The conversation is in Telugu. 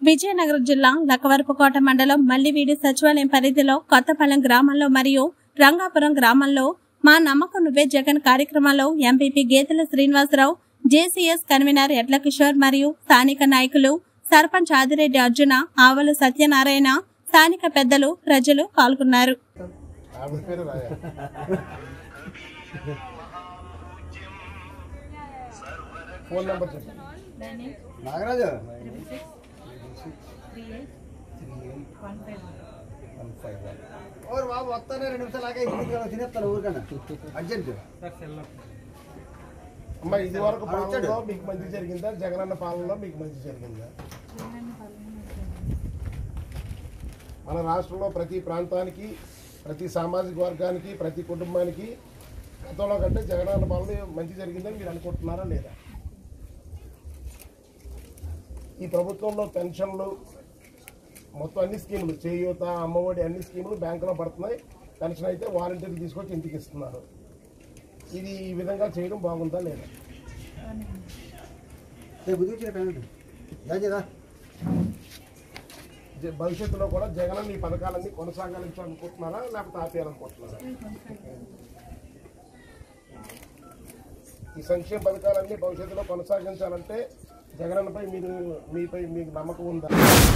విజయనగరం జిల్లా లక్కవరపుకోట మండలం మల్లివీడి సచివాలయం పరిధిలో కొత్తపాలెం గ్రామంలో మరియు రంగాపురం గ్రామంలో మా నమ్మకం నువ్వే జగన్ కార్యక్రమంలో ఎంపీపీ గేదెల శ్రీనివాసరావు, జేసీఎస్ కన్వీనర్ ఎడ్ల కిషోర్ మరియు స్థానిక నాయకులు సర్పంచ్ ఆదిరెడ్డి అర్జున, ఆవల సత్యనారాయణ, స్థానిక పెద్దలు, ప్రజలు పాల్గొన్నారు. ఫోన్ నంబర్ చెప్పండి. నాగరాజు 36383815 और బాబు వస్తానే 2 నిమిషాలు ఆగే తినేస్తాను ఊరికన్నా అర్జెంట్. అమ్మా ఇది వరకు పాలనలో మీకు మంచి జరిగిందా? జగనన్న పాలనలో మీకు మంచి జరిగిందా? మన రాష్ట్రంలో ప్రతి ప్రాంతానికి, ప్రతి సామాజిక వర్గానికి, ప్రతి కుటుంబానికి గతంలో కంటే జగనన్న పాలన మంచి జరిగిందని మీరు అనుకుంటున్నారా లేదా? ఈ ప్రభుత్వంలో పెన్షన్లు మొత్తం అన్ని స్కీములు, చేయూత, అమ్మఒడి అన్ని స్కీములు బ్యాంకులో పడుతున్నాయి. పెన్షన్ అయితే వాలంటీర్లు తీసుకొచ్చి ఇంటికి ఇస్తున్నారు. ఇది ఈ విధంగా చేయడం బాగుందా లేదా? భవిష్యత్తులో కూడా జగన్ ఈ పథకాలన్నీ కొనసాగించాలనుకుంటున్నారా లేకపోతే ఆపేయాలనుకుంటున్నారా? ఈ సంక్షేమ పథకాలన్నీ భవిష్యత్తులో కొనసాగించాలంటే జగనన్నపై మీపై మీకు నమ్మకం ఉందా?